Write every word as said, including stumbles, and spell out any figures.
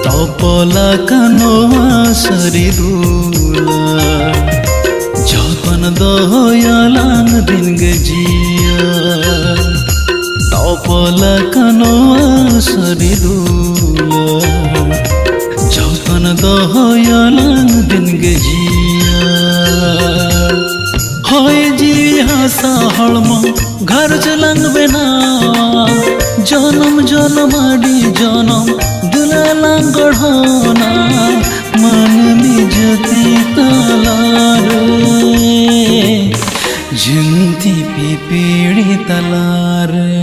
तपला कनोआ सरी दूला जपन दयालांग दिन गजिया तपला कनोआ सरी दूला जपन दयालांग दिन गजिया होय जी हासा हलमा घर चलंग बेना जनम जनमाडी जनम दुलालांग गढ़ना मन निजती तलार जिंती पिपीड़ी तलार।